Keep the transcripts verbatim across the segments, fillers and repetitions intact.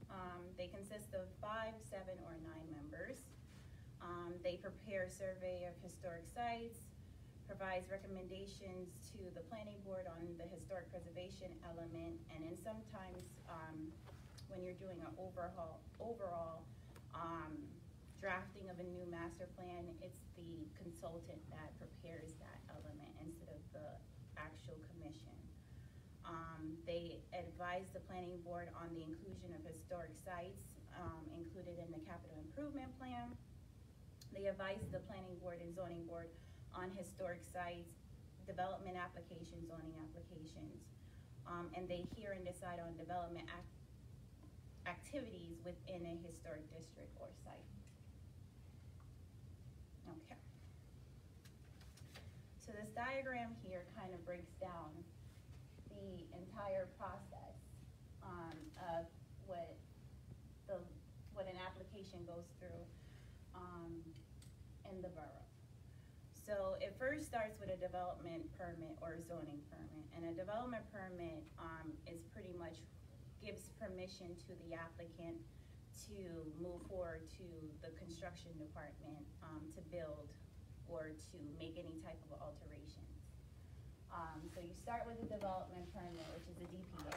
Um, they consist of five, seven, or nine members. Um, they prepare survey of historic sites, provides recommendations to the planning board on the historic preservation element, and then sometimes um, when you're doing an overhaul, overall um, drafting of a new master plan, it's the consultant that prepares that element instead of the actual commission. Um, they advise the planning board on the inclusion of historic sites um, included in the capital improvement plan. They advise the planning board and zoning board on historic sites, development applications, zoning applications, um, and they hear and decide on development act activities within a historic district or site. Okay. So this diagram here kind of breaks down the entire process um, of what the what an application goes through um, in the borough. So it first starts with a development permit or a zoning permit, and a development permit um, is pretty much gives permission to the applicant to move forward to the construction department um, to build or to make any type of alterations. Um, so you start with a development permit, which is a D P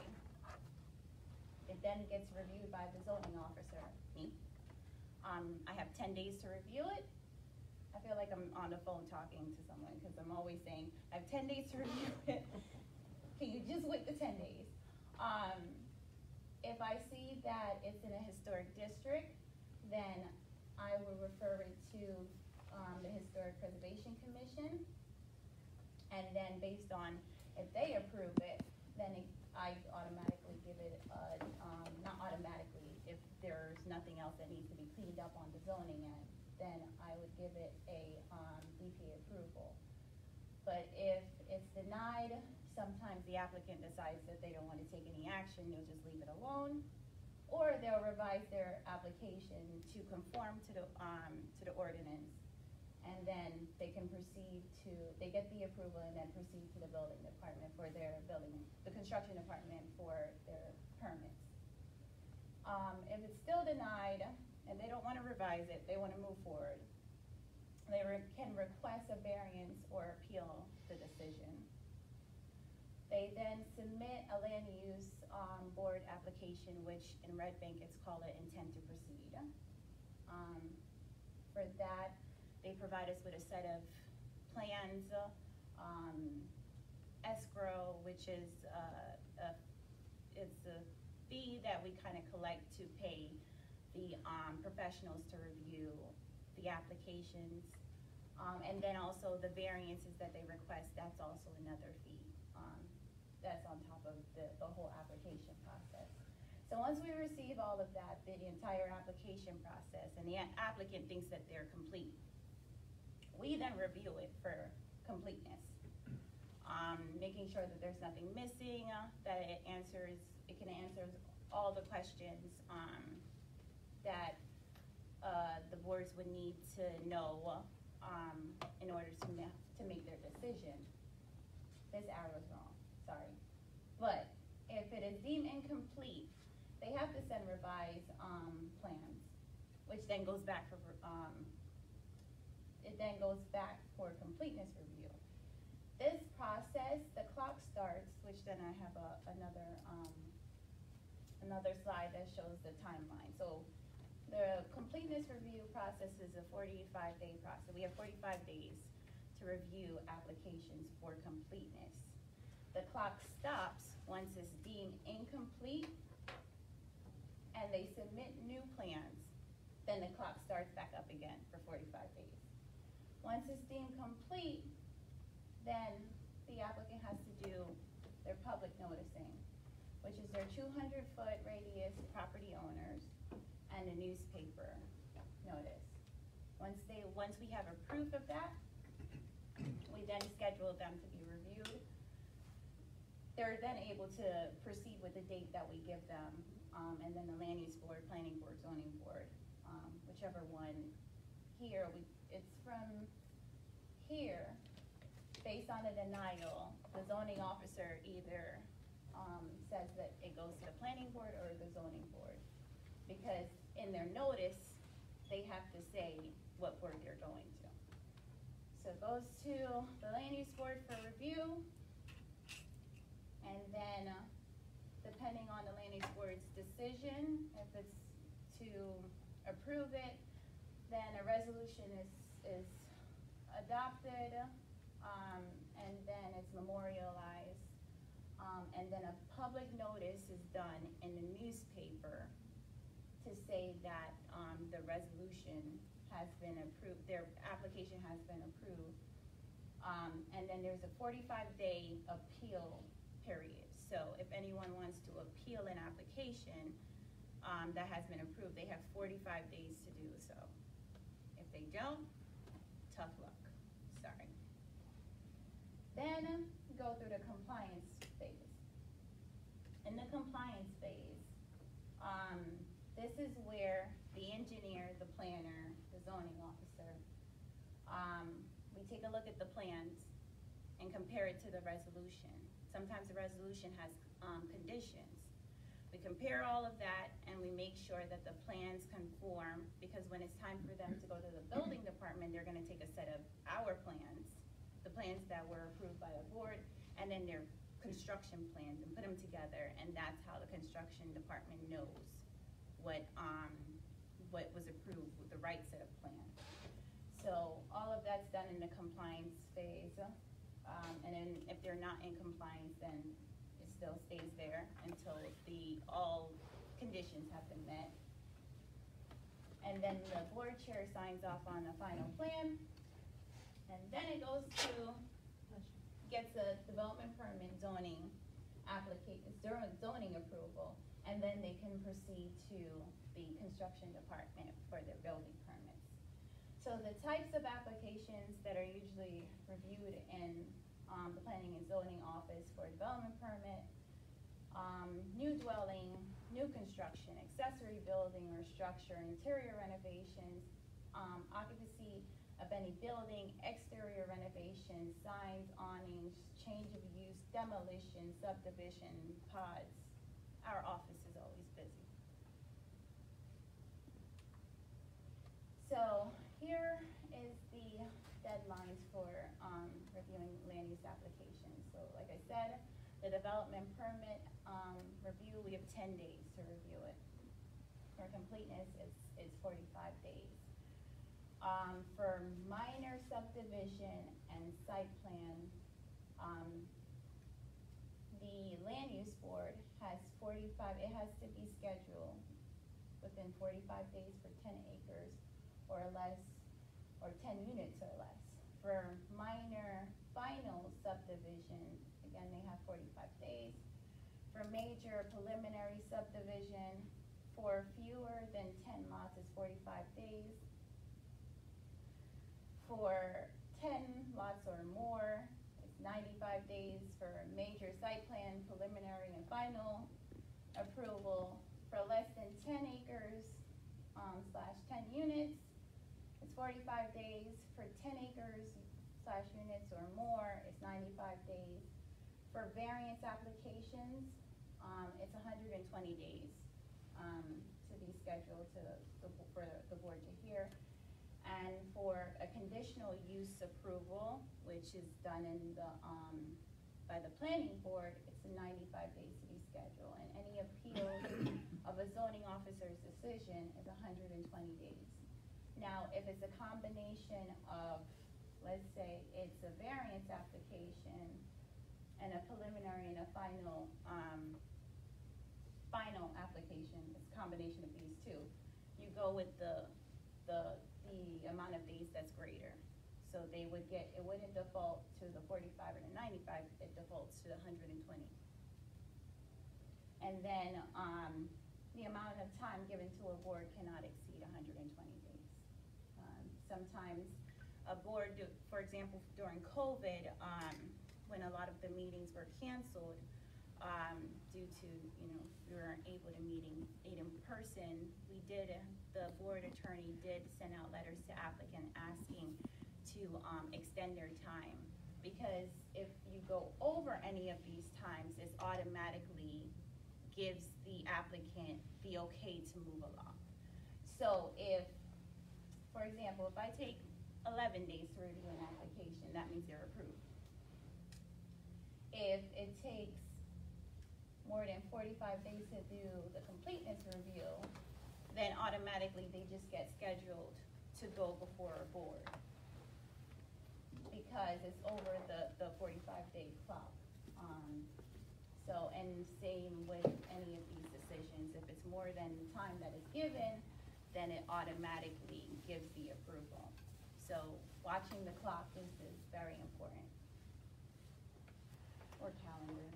A. It then gets reviewed by the zoning officer, me. Um, I have ten days to review it. I feel like I'm on the phone talking to someone because I'm always saying, I have ten days to review it. Can you just wait the ten days? Um, if I see that it's in a historic district, then I will refer it to um, the Historic Preservation Commission. And then based on if they approve it, then it, I automatically give it, a, um, not automatically, if there's nothing else that needs to be cleaned up on the zoning end, then I would give it a um, D P A approval. But if it's denied, sometimes the applicant decides that they don't want to take any action, they'll just leave it alone. Or they'll revise their application to conform to the, um, to the ordinance. And then they can proceed to, they get the approval and then proceed to the building department for their building, the construction department for their permits. Um, if it's still denied and they don't want to revise it, they want to move forward, they re can request a variance or appeal the decision. They then submit a land use um, board application, which in Red Bank it's called an intent to proceed. Um, for that, they provide us with a set of plans, um, escrow, which is uh, a, it's a fee that we kind of collect to pay the um, professionals to review the applications. Um, and then also the variances that they request, that's also another fee. Um, that's on top of the, the whole application process. So once we receive all of that, the entire application process, and the applicant thinks that they're complete, we then review it for completeness, um, making sure that there's nothing missing, uh, that it answers, it can answer all the questions um, that uh, the boards would need to know um, in order to, ma to make their decision. This arrow is wrong, sorry. But if it is deemed incomplete, they have to send revised um, plans, which then goes back for um, it then goes back for completeness review. This process, the clock starts, which then I have a, another um, another slide that shows the timeline. So the completeness review process is a forty-five day process. We have forty-five days to review applications for completeness. The clock stops once it's deemed incomplete and they submit new plans, then the clock starts back up again for forty-five days. Once it's deemed complete, then the applicant has to do their public noticing, which is their two hundred foot radius property owners and a newspaper notice. Once they, once we have a proof of that, we then schedule them to be reviewed. They're then able to proceed with the date that we give them, um, and then the land use board, planning board, zoning board, um, whichever one. Here, we, it's from here, based on a denial, the zoning officer either um, says that it goes to the planning board or the zoning board. because in their notice, they have to say what board they're going to. So it goes to the land use board for review, and then uh, depending on the land use board's decision, if it's to approve it, then a resolution is, is adopted, um, and then it's memorialized, um, and then a public notice is done in the newspaper to say that um, the resolution has been approved, their application has been approved. Um, and then there's a forty-five day appeal period. So if anyone wants to appeal an application um, that has been approved, they have forty-five days to do so. If they don't, tough luck, sorry. Then go through the compliance phase. In the compliance phase, um, this is where the engineer, the planner, the zoning officer, um, we take a look at the plans and compare it to the resolution. Sometimes the resolution has um, conditions. We compare all of that and we make sure that the plans conform, because when it's time for them to go to the building department, they're gonna take a set of our plans, the plans that were approved by the board, and then their construction plans, and put them together, and that's how the construction department knows what um, what was approved with the right set of plans. So all of that's done in the compliance phase, um, and then if they're not in compliance, then it still stays there until the all conditions have been met. And then the board chair signs off on the final plan, and then it goes to, gets a development permit zoning application, zoning approval, and then they can proceed to the construction department for their building permits. So the types of applications that are usually reviewed in um, the planning and zoning office for a development permit, um, new dwelling, new construction, accessory building or structure, interior renovations, um, occupancy of any building, exterior renovations, signs, awnings, change of use, demolition, subdivision, pods. Our office is always busy. So here is the deadlines for um, reviewing land use applications. So like I said, the development permit um, review, we have ten days to review it. For completeness, it's, it's forty-five days. Um, for minor subdivision and site plan, um, the land use board has forty-five, it has to be scheduled within forty-five days for ten acres or less, or ten units or less. For minor final subdivision, again, they have forty-five days. For major preliminary subdivision, for fewer than ten lots is forty-five days. For ten lots or more, it's ninety-five days. For major site plan, preliminary and final approval. For less than ten acres um, slash ten units, it's forty-five days. For ten acres slash units or more, it's ninety-five days. For variance applications, um, it's one hundred twenty days um, to be scheduled to the, for the board to hear. And for a conditional use approval, which is done in the um, by the planning board, it's a ninety-five days to be scheduled. And any appeal of a zoning officer's decision is one hundred twenty days. Now, if it's a combination of, let's say it's a variance application and a preliminary and a final um, final application, it's a combination of these two, you go with the the the amount of days that's greater. So they would get, it wouldn't default to the forty-five or the ninety-five, it defaults to the one hundred twenty. And then um, the amount of time given to a board cannot exceed one hundred twenty days. Um, sometimes a board, do, for example, during COVID, um, when a lot of the meetings were canceled, um, due to, you know, we weren't able to meeting, meet in person, we did, the board attorney did send out letters to applicant asking to um, extend their time. Because if you go over any of these times, it automatically gives the applicant the okay to move along. So if, for example, if I take eleven days to review an application, that means they're approved. If it takes more than forty-five days to do the completeness review, then automatically they just get scheduled to go before a board because it's over the, the forty-five day clock. Um, so, and same with any of these decisions. If it's more than time that is given, then it automatically gives the approval. So watching the clock is, is very important. Or calendar.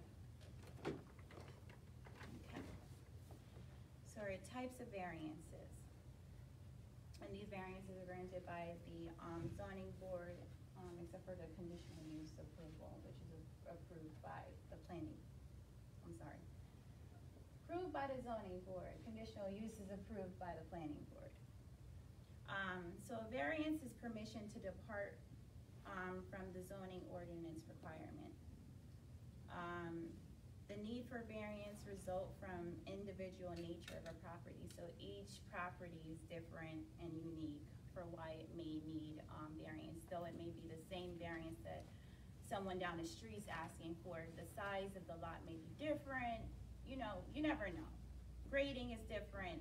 Okay. So our types of variances. And these variances are granted by the um, zoning board, um, except for the conditional use approval, which is a approved by the planning. I'm sorry. Approved by the zoning board. Conditional use is approved by the planning board. Um, so a variance is permission to depart um, from the zoning ordinance requirement. Um, the need for variance result from individual nature of a property. So each property is different and unique for why it may need um, variance, though it may be the same variance that someone down the street is asking for. The size of the lot may be different. You know, you never know. Grading is different.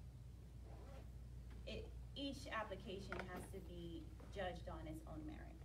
It, each application has to be judged on its own merit.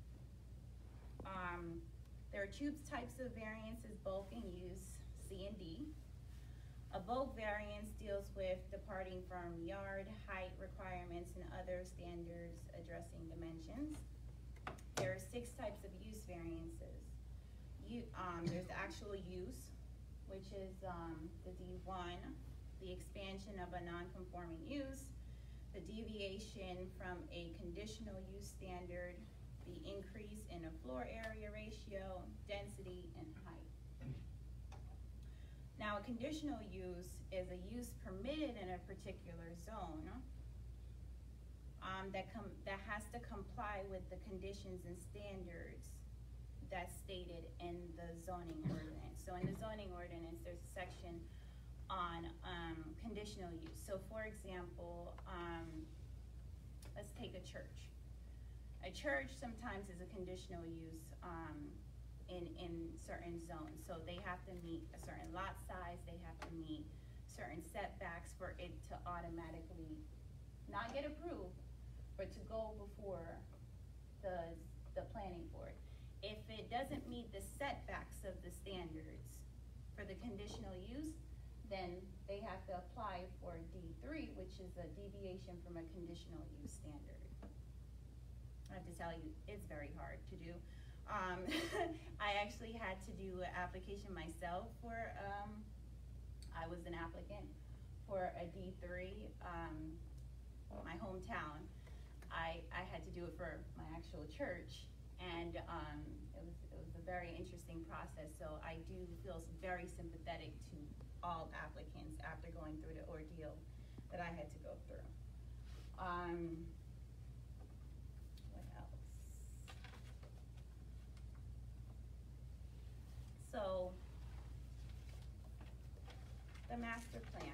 Um, there are two types of variances, bulk and use, C and D. A bulk variance deals with departing from yard height requirements and other standards addressing dimensions. There are six types of use variances. You, um, there's actual use, which is um, the D one, the expansion of a non-conforming use, the deviation from a conditional use standard, the increase in a floor area ratio, density, and height. Now, a conditional use is a use permitted in a particular zone um, that, com that has to comply with the conditions and standards that's stated in the zoning ordinance. So in the zoning ordinance, there's a section on um, conditional use. So for example, um, let's take a church. A church sometimes is a conditional use um, in, in certain zones. So they have to meet a certain lot size, they have to meet certain setbacks for it to automatically not get approved, but to go before the, the planning board. If it doesn't meet the setbacks of the standards for the conditional use, then they have to apply for D three, which is a deviation from a conditional use standard. I have to tell you, it's very hard to do. Um, I actually had to do an application myself for, um, I was an applicant for a D three, um, my hometown. I, I had to do it for my actual church, and um, it was, it was a very interesting process, so I do feel very sympathetic to all applicants after going through the ordeal that I had to go through. Um, what else? So, the master plan.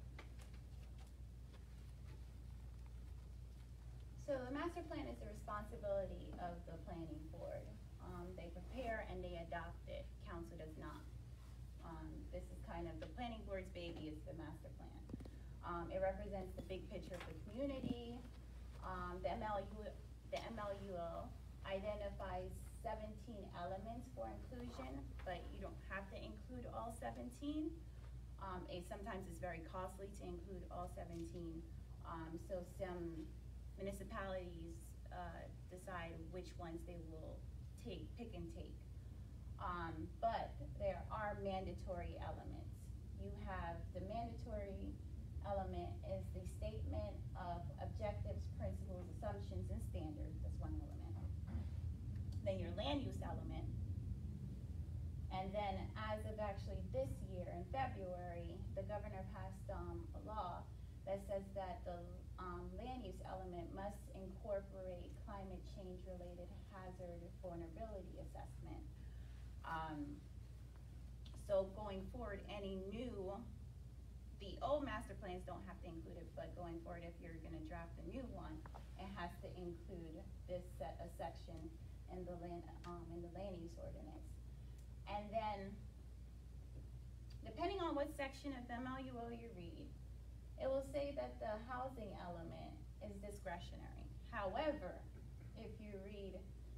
So the master plan is the responsibility of the planning board. Um, they prepare and they adopt it. Council does not. Um, this is kind of the planning board's baby is the master plan. Um, it represents the big picture of the community. Um, the M L U, the M L U L identifies seventeen elements for inclusion, but you don't have to include all seventeen. Um, it, sometimes it's very costly to include all seventeen. Um, so some municipalities uh, decide which ones they will take, pick and take. Um, but there are mandatory elements. You have the mandatory element is the statement of objectives, principles, assumptions, and standards. That's one element. Then your land use element. And then as of actually this year, in February, the governor passed um, a law that says that the um, land use element must incorporate climate change related hazard vulnerability assessment. Um, so going forward, any new the old master plans don't have to include it, but going forward, if you're gonna draft a new one, it has to include this set, a section in the land, um, in the land use ordinance. And then, depending on what section of the M L U O you read, it will say that the housing element is discretionary. However, if you read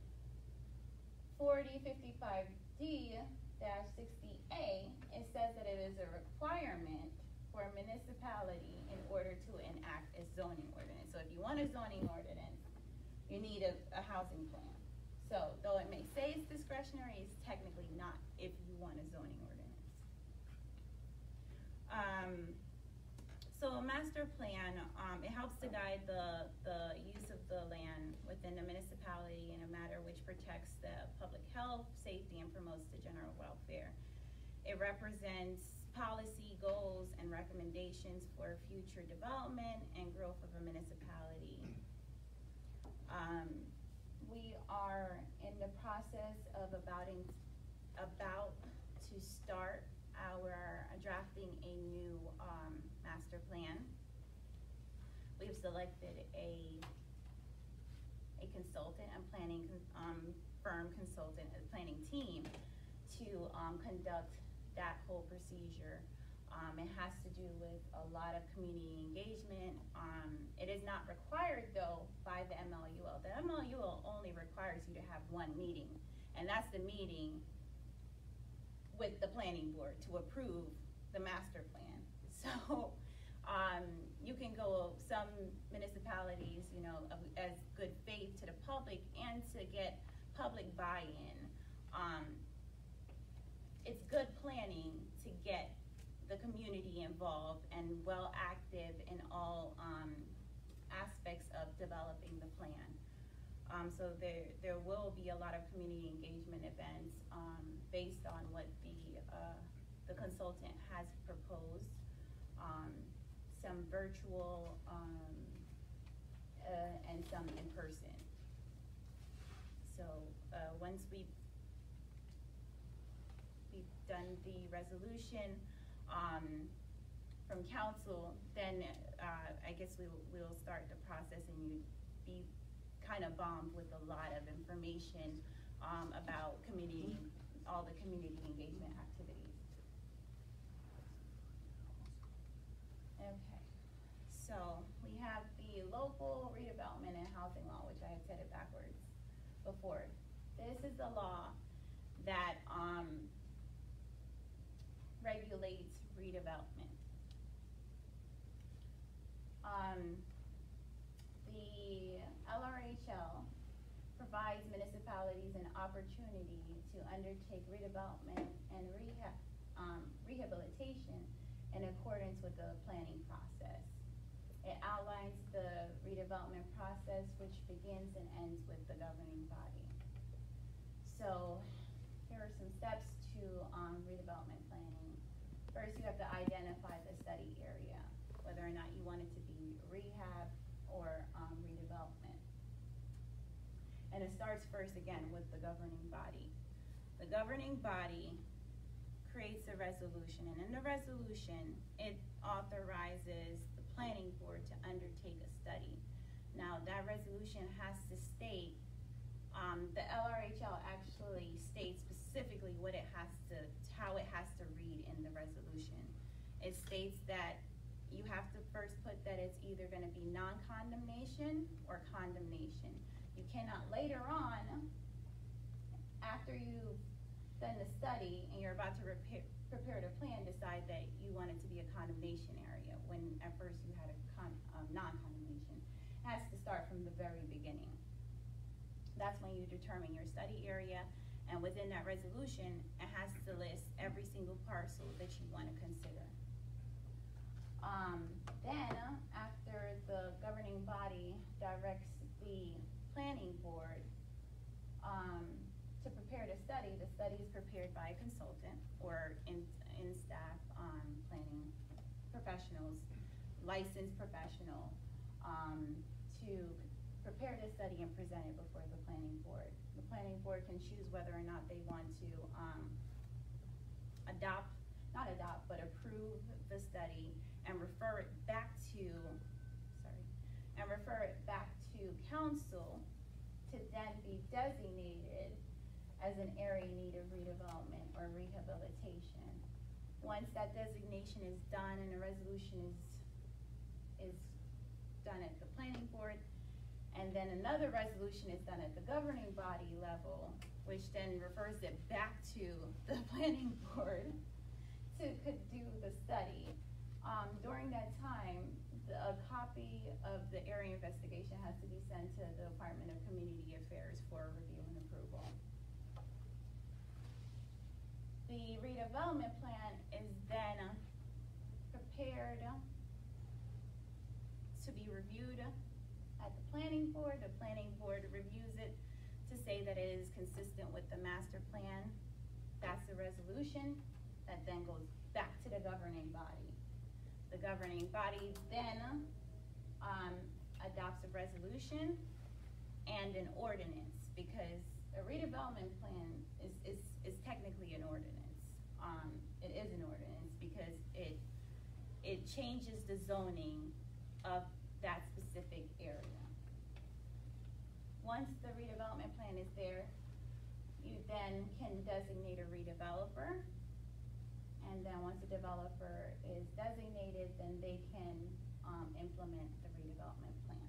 forty fifty-five D sixty A, it says that it is a requirement for a municipality in order to enact a zoning ordinance. So if you want a zoning ordinance, you need a, a housing plan. So though it may say it's discretionary, it's technically not if you want a zoning ordinance. Um, so a master plan, um, it helps to guide the, the use of the land within the municipality in a manner which protects the public health, safety, and promotes the general welfare. It represents policy, goals, and recommendations for future development and growth of a municipality. Um, we are in the process of abouting, about to start our uh, drafting a new um, master plan. We've selected a a consultant, a planning um, firm consultant, a planning team to um, conduct that whole procedure. Um, it has to do with a lot of community engagement. Um, it is not required though by the M L U L. The M L U L only requires you to have one meeting, and that's the meeting with the planning board to approve the master plan. So um, you can go, some municipalities, you know, of, as good faith to the public and to get public buy-in. Um, it's good planning to get the community involved and well active in all um, aspects of developing the plan. Um, so there, there will be a lot of community engagement events um, based on what the, uh, the consultant has proposed. Um, some virtual um, uh, and some in person. So uh, once we've, we've done the resolution um, from council, then uh, I guess we will, we'll start the process and you'd be kind of bombed with a lot of information um, about community, all the community engagement activities. Okay, so we have the local redevelopment and housing law, which I had said it backwards before. This is the law that um, regulates redevelopment. Um, the L R H L provides municipalities an opportunity to undertake redevelopment and rehab, um, rehabilitation in accordance with the planning process. It outlines the redevelopment process, which begins and ends with the governing body. So here are some steps to um, redevelopment planning. First, you have to identify the study area, whether or not you want it to be rehab or um, redevelopment. And it starts first, again, with the governing body. The governing body creates a resolution, and in the resolution, it authorizes the planning board to undertake a study. Now, that resolution has to state, um, the L R H L actually states specifically what it has to, how it has to read in the resolution. It states that you have to first put that it's either gonna be non-condemnation or condemnation. You cannot later on, after you've done the study and you're about to repair, prepare the plan, decide that you want it to be a condemnation area when at first you had a con, um, non-condemnation. It has to start from the very beginning. That's when you determine your study area, and within that resolution, it has to list every single parcel that you want to consider. Um, then, after the governing body directs the planning board um, to prepare the study, the study is prepared by a consultant or in, in staff um, planning professionals, licensed professional, um, to prepare the study and present it before the planning board. The planning board can choose whether or not they want to um, adopt, not adopt, but approve the study and refer it back to, sorry, and refer it back to council to then be designated as an area in need of redevelopment or rehabilitation. Once that designation is done and a resolution is is done at the planning board, and then another resolution is done at the governing body level, which then refers it back to the planning board to could do the study. Um, during that time, the, a copy of the area investigation has to be sent to the Department of Community Affairs for review and approval. The redevelopment plan is then prepared to be reviewed at the planning board. The planning board reviews it to say that it is consistent with the master plan. That's the resolution that then goes back to the governing body. The governing body then um, adopts a resolution and an ordinance, because a redevelopment plan is, is, is technically an ordinance. Um, it is an ordinance because it, it changes the zoning of that specific area. Once the redevelopment plan is there, you then can designate a redeveloper. And then once the developer is designated, then they can um, implement the redevelopment plan.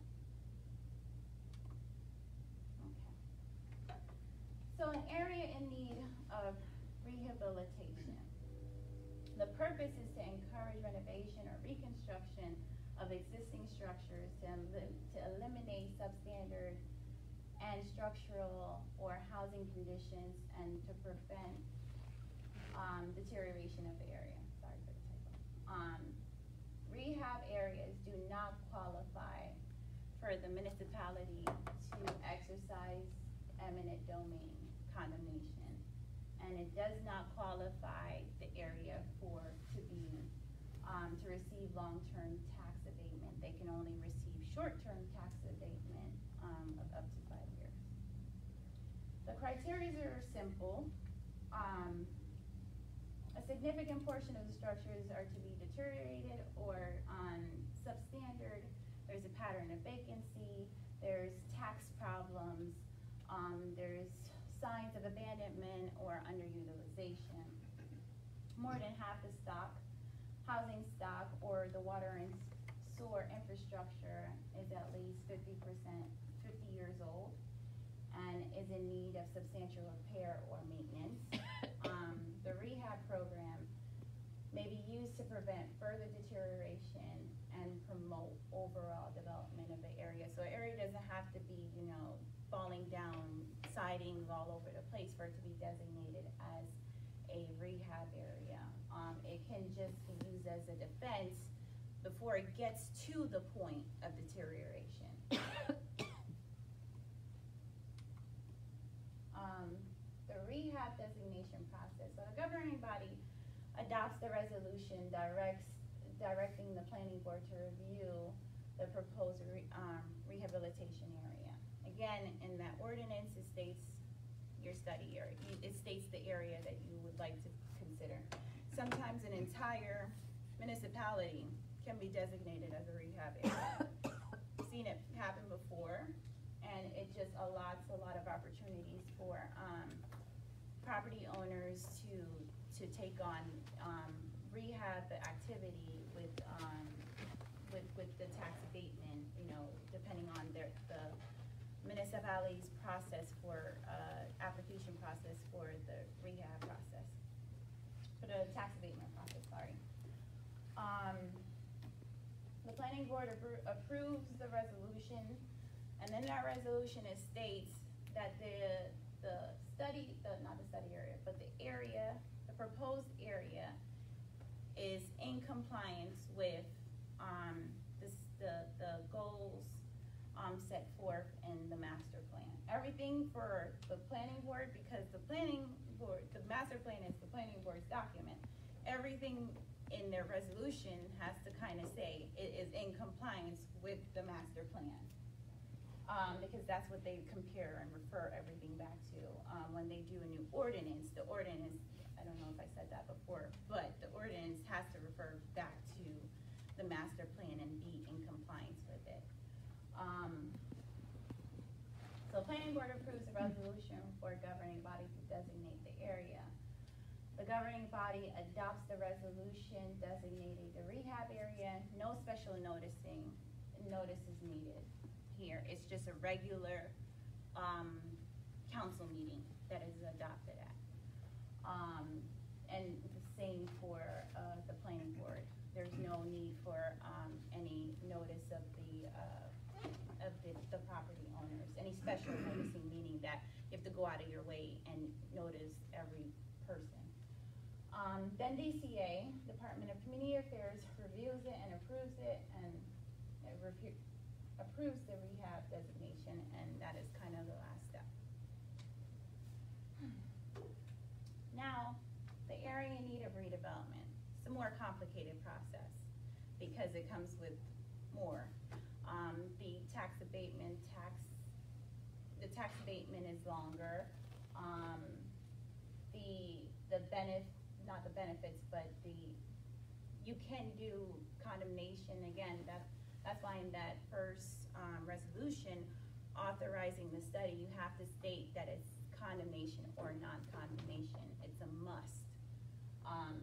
Okay. So an area in need of rehabilitation. The purpose is to encourage renovation or reconstruction of existing structures to, to eliminate substandard and structural or housing conditions and to prevent um, deterioration of the area. Sorry for the typo. Um, rehab areas do not qualify for the municipality to exercise eminent domain condemnation, and it does not qualify the area for to be um, to receive long-term tax abatement. They can only receive short-term tax abatement um, of up to five years. The criteria are simple. Um, a significant portion of the structures are to be deteriorated or um, substandard. There's a pattern of vacancy. There's tax problems. Um, there's signs of abandonment or underutilization. More than half the stock, housing stock, or the water and sewer infrastructure is at least fifty percent, fifty years old, and is in need of substantial repair or maintenance. Um, the rehab program may be used to prevent further deterioration and promote overall development of the area. So an area doesn't have to be, you know, falling down, sidings all over the place for it to be designated as a rehab area. Um, it can just be used as a defense before it gets to the point of deterioration. um, the rehab designation process. So the governing body adopts the resolution, directs directing the planning board to review the proposed re, um, rehabilitation area. Again, in that ordinance, it states your study area. It states the area that you would like to consider. Sometimes an entire municipality can be designated as a rehab area. I've seen it happen before, and it just allots a lot of opportunities for um, property owners to to take on um, rehab activity with um, with with the tax abatement. You know, depending on their the municipality's process for uh, application process for the rehab process, for the tax abatement process, sorry. Um, the planning board appro approves the resolution, and then that resolution is states that the, the study, the, not the study area, but the area, the proposed area is in compliance with um, this, the, the goals Um, set forth in the master plan. Everything for the planning board, because the planning board, the master plan is the planning board's document. Everything in their resolution has to kind of say it is in compliance with the master plan. Um, because that's what they compare and refer everything back to. Um, when they do a new ordinance, the ordinance, I don't know if I said that before, but the ordinance has to refer back to So planning board approves a resolution for a governing body to designate the area. The governing body adopts the resolution designating the rehab area. No special noticing, notice is needed here. It's just a regular um, council meeting that is adopted at. Um, and the same for uh, the planning board. There's no need for um, any notice of the uh, of the, the property owners, any special noticing, meaning that you have to go out of your way and notice every person. Um, then D C A, Department of Community Affairs, reviews it and approves it, and it review, approves the rehab designation, and that is kind of the last step. Now, the area in need of redevelopment. It's a more complicated process because it comes with more. Um, the tax abatement, tax, the tax abatement is longer. Um, the the benefit, not the benefits, but the you can do condemnation again. That that's why in that first um, resolution authorizing the study, you have to state that it's condemnation or non-condemnation. It's a must. Um,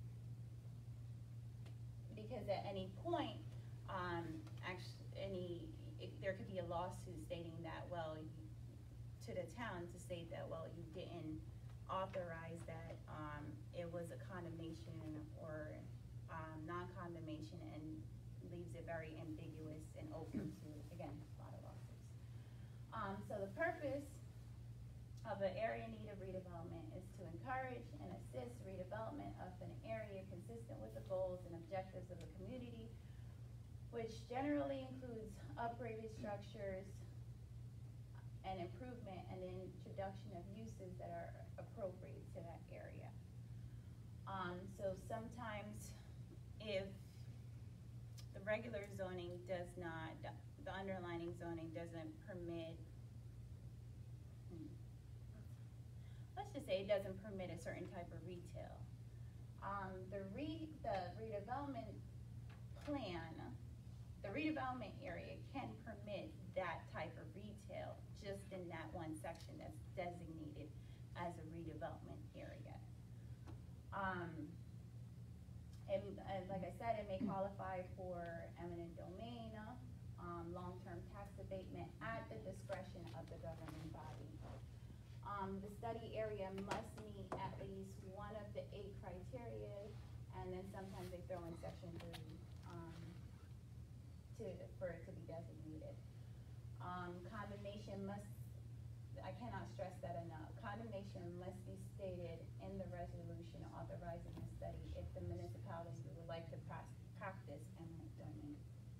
because at any point, um, actually, any it, there could be a lawsuit stating that, well, you, to the town to state that, well, you didn't authorize that um, it was a condemnation or um, non-condemnation, and leaves it very ambiguous and open to, again, a lot of lawsuits. Um, so the purpose of an area in need of redevelopment is to encourage and assist redevelopment of an area consistent with the goals and objectives of the community, which generally includes upgraded structures and improvement and the introduction of uses that are appropriate to that area. Um, so sometimes if the regular zoning does not, the underlining zoning doesn't permit, hmm, let's just say it doesn't permit a certain type of retail. Um, the, re, the redevelopment plan, the redevelopment area can permit that type of retail just in that one section that's designated as a redevelopment area. Um, and, and like I said, it may qualify for eminent domain, um, long-term tax abatement at the discretion of the governing body. Um, the study area must meet at least one of the eight criteria, and then sometimes they throw in section three um, to, for it to be designated. Um, condemnation must, I cannot stress that enough, condemnation must be stated in the resolution authorizing the study if the municipality would like to practice eminent domain.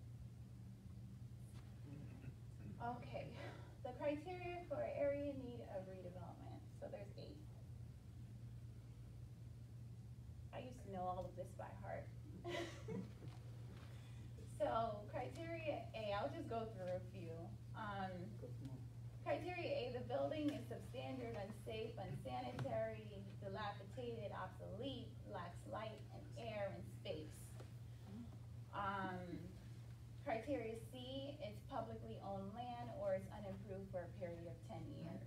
Okay, the criteria for area in need of redevelopment. So there's eight. I used to know all of this by heart. So criteria A, I'll just go through a few. Um, criteria A, the building is substandard, unsafe, unsanitary, dilapidated, obsolete, lacks light and air and space. Um, criteria C, it's publicly owned land or it's unimproved for a period of ten years.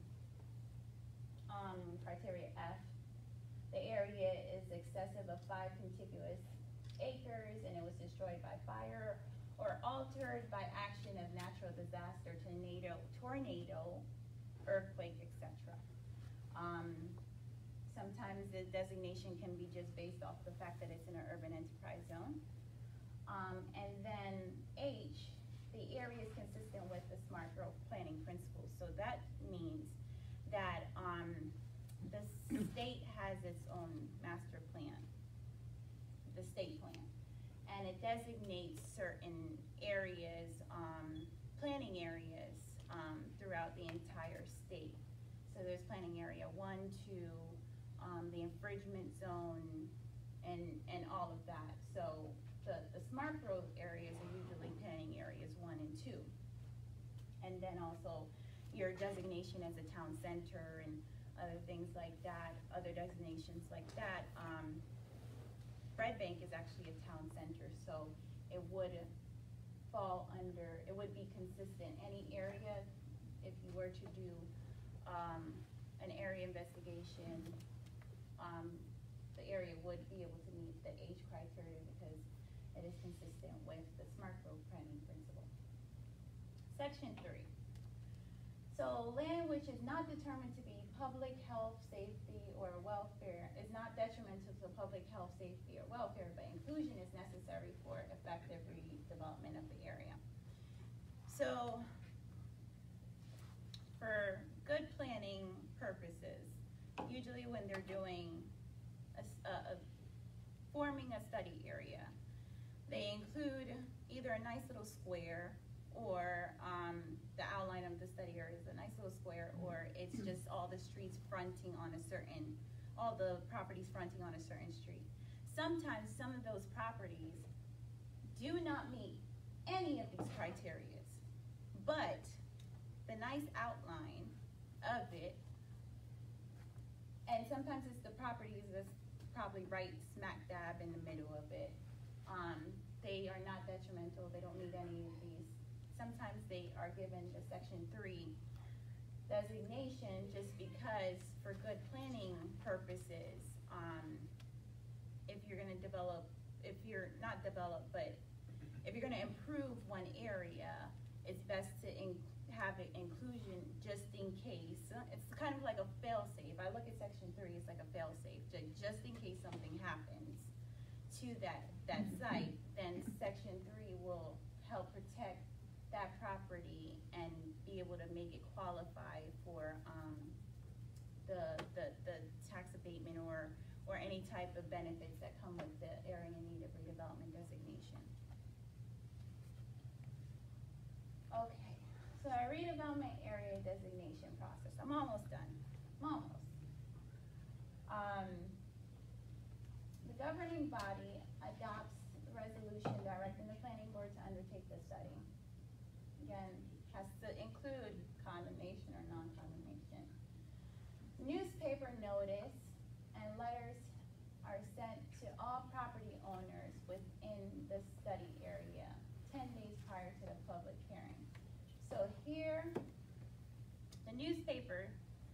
Um, criteria F, the area is excessive of five contiguous acres and it was destroyed by fire or altered by action of natural disaster, tornado, tornado, earthquake, et cetera. Um, sometimes the designation can be just based off the fact that it's in an urban enterprise zone. Um, and then H, the area is consistent with the smart growth planning principles. So that means that um, the state has its own master plan, the state plan, and it designates certain areas, um, planning areas um, throughout the entire state. So there's planning area one, two, um, the infringement zone, and, and all of that. So the, the smart growth areas are usually planning areas one and two. And then also your designation as a town center and other things like that, other designations like that. Um, Red Bank is actually a town center, so it would fall under, it would be consistent. Any area if you were to do, um, an area investigation, um, the area would be able to meet the age criteria because it is consistent with the SMART growth planning principle. Section three. So land which is not determined to be public health, safety, or welfare is not detrimental to public health, safety, or welfare, but inclusion is necessary for effective redevelopment of the area. So, for good planning purposes, usually when they're doing a, a, a forming a study area, they include either a nice little square or um, the outline of the study area is a nice little square, or it's just all the streets fronting on a certain, all the properties fronting on a certain street. Sometimes some of those properties do not meet any of these criteria, but the nice outline of it, and sometimes it's the properties that's probably right smack dab in the middle of it. Um, they are not detrimental, they don't need any of these. Sometimes they are given the section three designation just because for good planning purposes, um, if you're gonna develop, if you're not develop, but if you're gonna improve one area, it's best to in, have it inclusion just in case. It's kind of like a fail-safe. I look at section three, it's like a fail-safe, just in case something happens to that, that site, then section three will help protect that property and be able to make it qualify for um, the, the the tax abatement or or any type of benefits that come with the area in need of redevelopment designation. Okay, so our redevelopment area designation process. I'm almost done. I'm almost. Um, the governing body adopts the resolution directing the planning board to undertake the study. Again, has to include condemnation or non-condemnation. Newspaper notice and letters are sent to all property owners within the study area ten days prior to the public hearing. So here, the newspaper,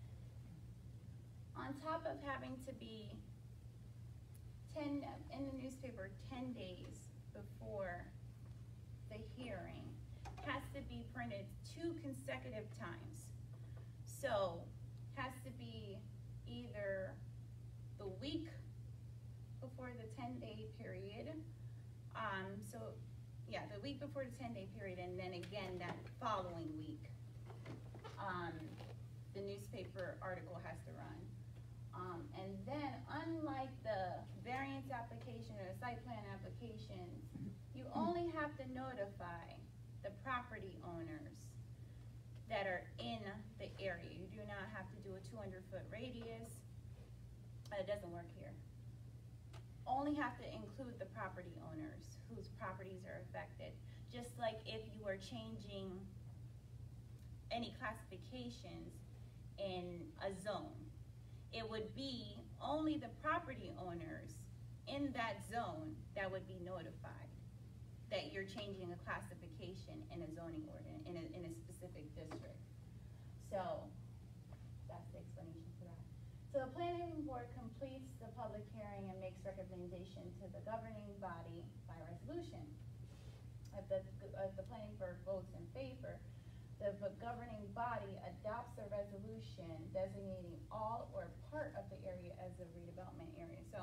on top of having to be ten in the newspaper ten days before the hearing, has to be printed two consecutive times. So, has to be either the week before the ten day period, um, so, yeah, the week before the ten day period, and then again that following week, um, the newspaper article has to run. Um, and then, unlike the variance application or the site plan applications, you only have to notify the property owners that are in the area. You do not have to do a two hundred foot radius. It doesn't work here. Only have to include the property owners whose properties are affected. Just like if you were changing any classifications in a zone, it would be only the property owners in that zone that would be notified that you're changing a classification in a zoning ordinance, in a, in a specific district. So, that's the explanation for that. So the planning board completes the public hearing and makes recommendation to the governing body by resolution. If the, if the planning board votes in favor, the governing body adopts a resolution designating all or part of the area as a redevelopment area. So,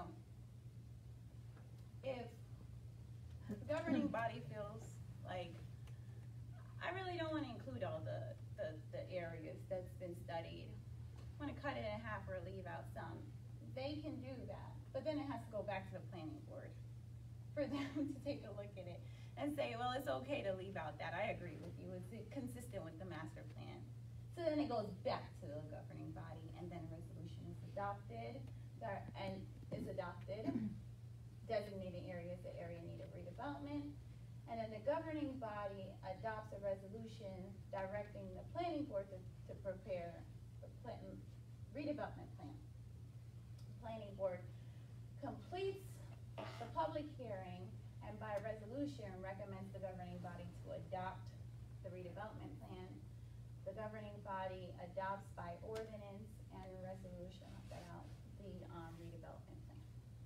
if the governing body feels like, I really don't want to include all the, the, the areas that's been studied, I want to cut it in half or leave out some, they can do that. But then it has to go back to the planning board for them to take a look at it and say, well, it's okay to leave out that. I agree with you. It's consistent with the master plan. So then it goes back to the governing body, and then a resolution is adopted, that, and is adopted, designating areas that area need of redevelopment. And then the governing body adopts a resolution directing the planning board to, to prepare the plan, redevelopment plan. The planning board completes the public hearing and by resolution recommends the governing body to adopt the redevelopment plan. the governing body adopts by ordinance and resolution that out the um, redevelopment plan.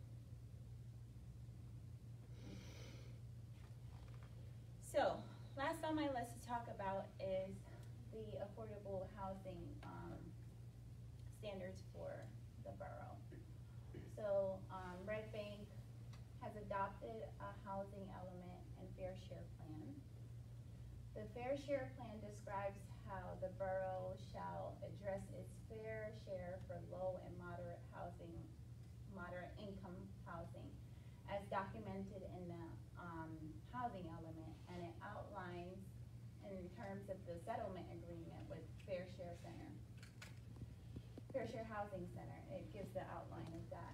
So, last on my list to talk about is the affordable housing um, standards for the borough. So, um, Red Bank has adopted a housing element and fair share plan. The fair share plan describes how the borough shall address its fair share for low and moderate housing, moderate income housing, as documented in the um, housing element, and it outlines in terms of the settlement agreement with Fair Share Center, Fair Share Housing Center. It gives the outline of that.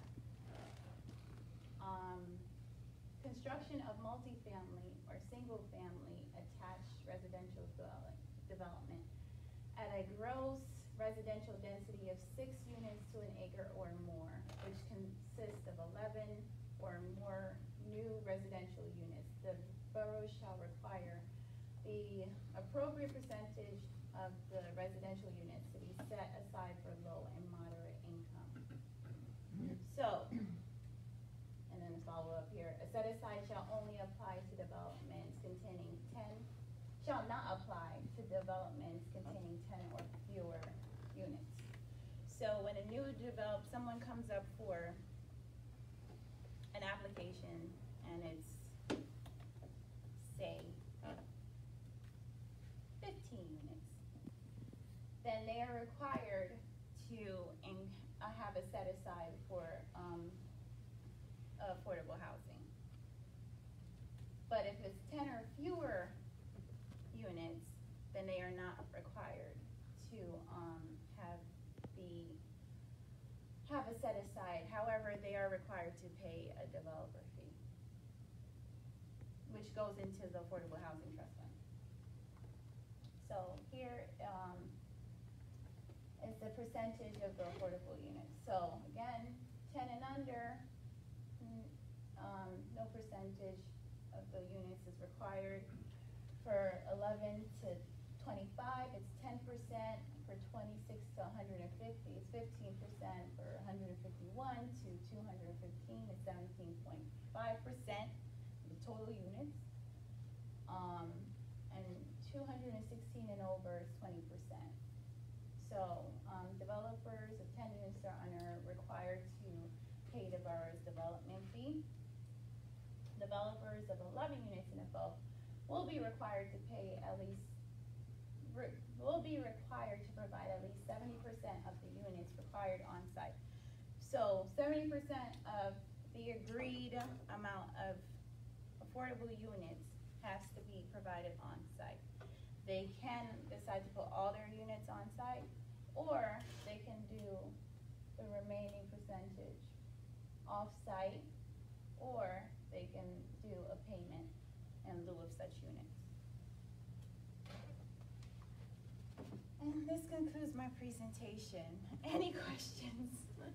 Um, construction of multifamily or single-family attached residential dwelling, development at a gross residential density of six units to an acre or more, which consists of eleven or more new residential units. The borough shall require the appropriate percentage of the residential units to be set aside for low and moderate income. So, and then follow up here, a set aside shall only apply to developments containing ten, shall not apply to developments containing ten or fewer units. So when a new develop, someone comes up for an application and it's, say, fifteen units, then they are required to in, uh, have a set aside for um, affordable housing. But if it's ten or fewer units, then they are not required to um, have the have a set aside. However, they are required to pay a developer fee, which goes into the Affordable Housing Trust Fund. So here um, is the percentage of the affordable units. So again, ten and under, um, no percentage of the units is required. For eleven to twenty-five, it's ten percent. For twenty-six to one hundred fifty, it's fifteen percent. For one hundred fifty-one to two hundred fifteen, it's seventeen point five percent of the total units. Um, and two hundred sixteen and over is twenty percent. So um, developers of ten units or under required to pay the borough's development fee. Developers of eleven units and above will be required to pay at least, re, will be required to provide at least seventy percent of the units required on site. So seventy percent of the agreed amount of affordable units has to be provided on site. They can decide to put all their units on site, or they can do the remaining percentage off site, or they can do a payment in lieu of such units. And this concludes my presentation. Any questions?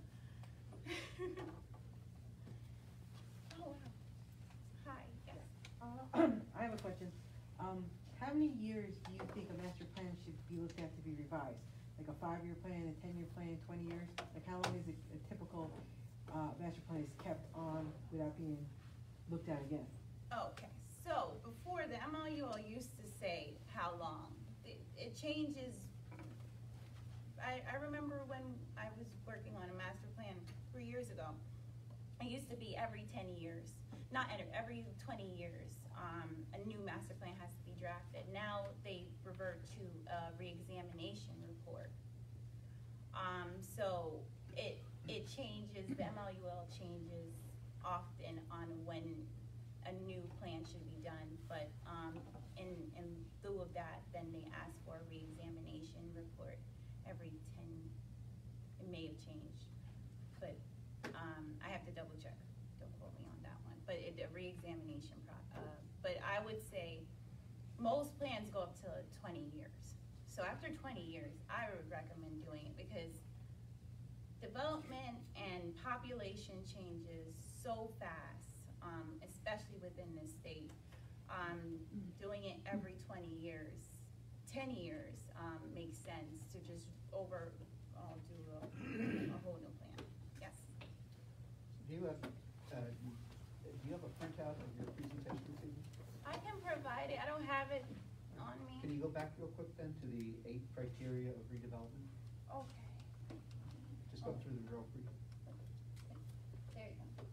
Oh, wow. Hi, yes. Uh, I have a question. Um, how many years do you think a master plan should be looked at to be revised? Like a five-year plan, a ten-year plan, twenty years? Like how long is a, a typical uh, master plan is kept on without being looked at again? Okay, so before the M L U L used to say how long. It, it changes. I, I remember when I was working on a master plan three years ago, it used to be every ten years, not every twenty years, um, a new master plan has to be drafted. Now they revert to a re-examination report. Um, so it, it changes, the M L U L changes often on when a new plan should be done, but um, in, in lieu of that, then they ask for a re-examination report every ten, it may have changed, but um, I have to double check, don't quote me on that one, but it, a re-examination, pro uh, but I would say most plans go up to twenty years. So after twenty years, I would recommend doing it because development and population changes so fast, um, especially within this state. Um, doing it every twenty years, ten years, um, make sense to just over, uh, do a, a whole new plan. Yes. Do you have, uh, you- do you have a printout of your presentation this evening? I can provide it, I don't have it on me. Can you go back real quick then to the eight criteria of redevelopment? Okay, Just go Oh. through them real quick. there you go.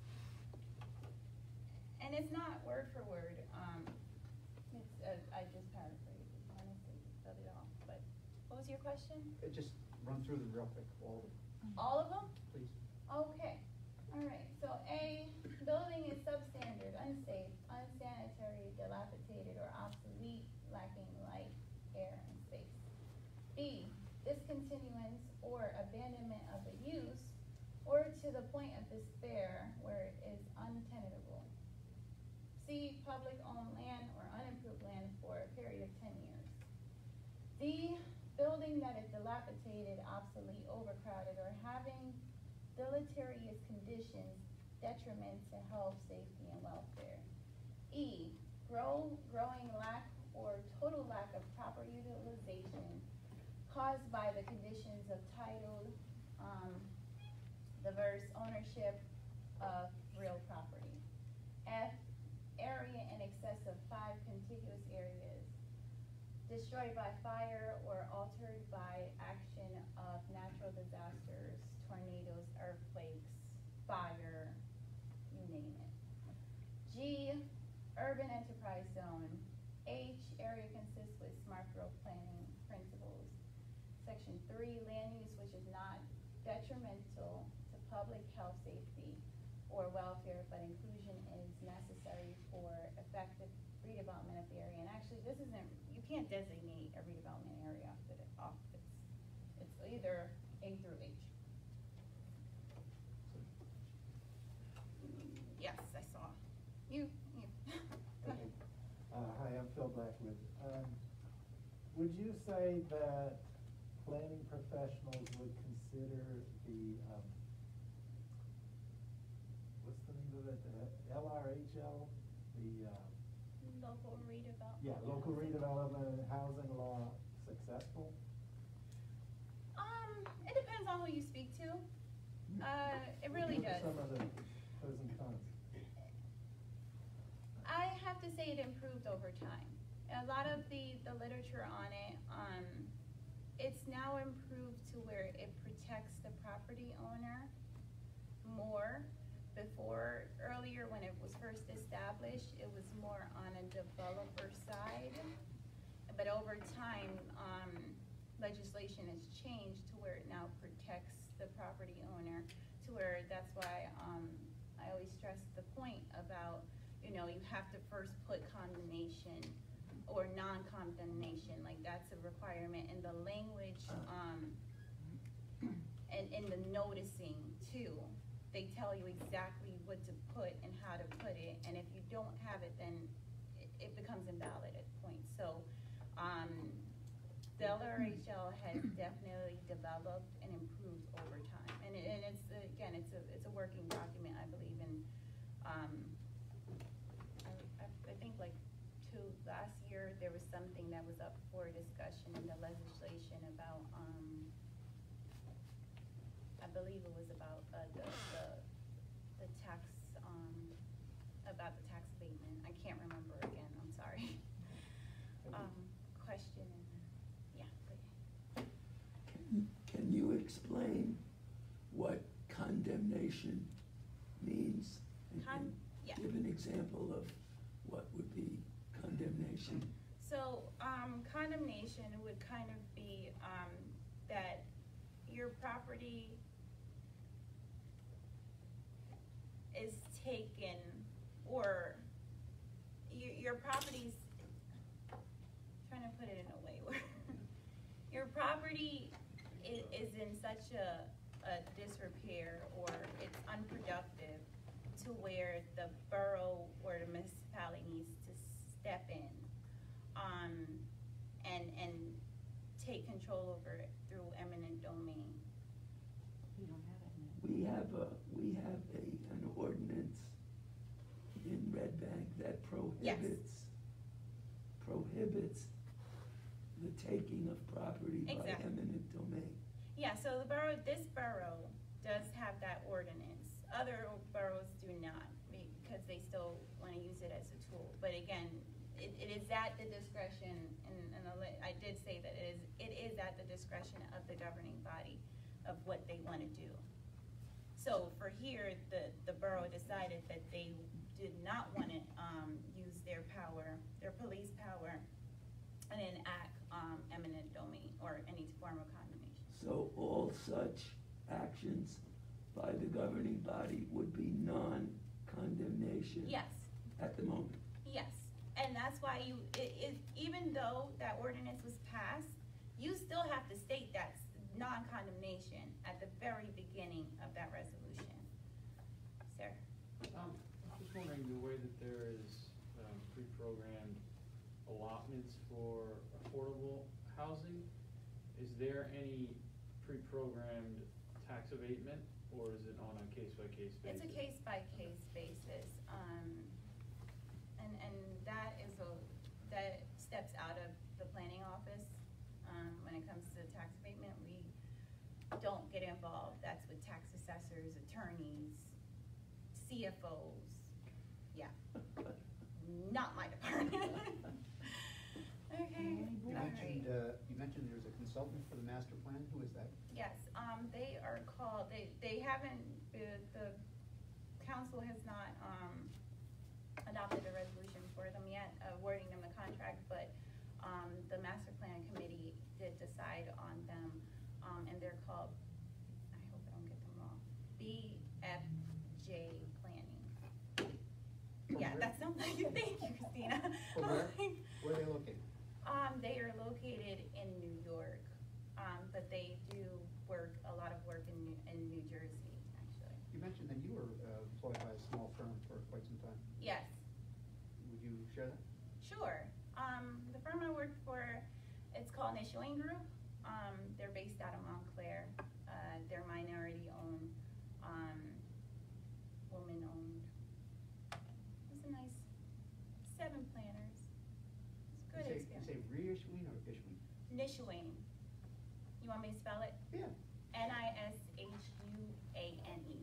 And it's not word for word, um, it's, uh, I just paraphrased it, honestly, spelled it off, but what was your question? Uh, Just run through them real quick, all of them, All of them? please. Okay, all right, so A, building is substandard, unsafe, unsanitary, dilapidated, or obsolete, lacking light, air, and space. B, discontinuance or abandonment of the use, or to the point of despair where it is untenable. C, public owned land or unimproved land for a period of ten years. D, building that is dilapidated, obsolete, overcrowded, or having deleterious conditions detriment to health, safety, and welfare. E, grow, growing lack or total lack of proper utilization caused by the conditions of titled, um, diverse ownership of real property. F, area in excess of five contiguous areas destroyed by fire or altered by action of natural disasters, tornadoes, earthquakes, fire, you name it. G, urban enterprise zone. H, area consists with smart growth planning principles. Section three, land use which is not detrimental to public health, safety, or welfare, but inclusion is necessary for effective redevelopment of the area. And actually, this isn't, you can't designate a redevelopment area off the, off, it's, it's either A through H. Yes, I saw. You, you. Go ahead. Uh, hi, I'm Phil Blackwood. Um, would you say that planning professionals would consider the, um, what's the name of it, the L R H L, the, uh, Local redevelopment. yeah, local redevelopment and housing law successful? Um, it depends on who you speak to. Uh, it really What are does. some of the pros and cons? I have to say it improved over time. A lot of the, the literature on it, um, it's now improved to where it protects the property owner more. Before, earlier when it was first established, it was more on a developer side. But over time, um, legislation has changed to where it now protects the property owner, to where that's why, um, I always stress the point about, you know, you have to first put condemnation or non-condemnation, like that's a requirement in the language, um, and in the noticing too. They tell you exactly what to put and how to put it, and if you don't have it, then it, it becomes invalid at points. So, um, the L R H L has definitely developed and improved over time, and, it, and it's, again, it's a, it's a working document, I believe, in, um, I, I, I think like two, last year, there was something that was up for discussion in the legislation about, um, I believe it was about, uh, the, the, the tax, um, about the tax abatement. I can't remember again, I'm sorry. Um, question, and, yeah, go ahead. Can, can you explain what condemnation means? And- Con- and yeah. Give an example of what would be condemnation. So, um, condemnation would kind of be, um, that your property is taken, or your, your property's, trying to put it in a way where, your property is, is in such a, a disrepair, or it's unproductive, to where the borough or the municipality needs to step in, um, and, and take control over it through eminent domain. We don't have that now. We have a, we have a, an ordinance in Red Bank that prohibits, prohibits the taking of property by Exactly. eminent domain. Yeah, so the borough, this borough does have that ordinance. Other boroughs do not, because they still wanna use it as a tool. But again, it, it is at the discretion, and, and I'll let- I did say that it is, it is at the discretion of the governing body of what they wanna do. So for here, the, the borough decided that they did not wanna, um, use their power, their police power, and enact, um, eminent domain, or any form of condemnation. So all such actions by the governing body would be non-condemnation? Yes. At the moment? Yes, and that's why you, it, it, even though that ordinance was passed, you still have to state that non-condemnation at the very beginning of that resolution. Sir? Um, I'm just wondering, the way that there is, um, pre-programmed allotments for affordable housing, is there any pre-programmed tax abatement, or is it on a case-by-case basis? It's a case-by-case basis, um, and, and that is a, that steps out of the planning office. Um, when it comes to tax abatement, we don't get involved. That's with tax assessors, attorneys, C F Os, yeah. Not my department. Okay, You all mentioned, right. uh, you mentioned there's a consultant for the master plan, who is that? Yes, um, they are called, they, they haven't, the, the council has not, um, adopted a resolution for them yet, awarding them the contract, but, um, the master plan committee did decide on them, um, and they're called, I hope I don't get them wrong, B F J Planning. From Yeah, where? that sounds like, thank you, Christina. From where? Where are they located? Um, they are located in New York, um, but they do work, a lot of work in, New- in New Jersey, actually. You mentioned that you were uh, employed by a small firm for quite some time. Yes, Would you share that? sure. Um, the firm I worked for, it's called Nishoing Group. Um, they're based out of Montclair. Uh, they're minority owned, um, woman owned. It was a nice, seven planners. It's good You say, experience. you say reissuing or issuing? Nishoing. You want me to spell it? Yeah. N I S H U A N E.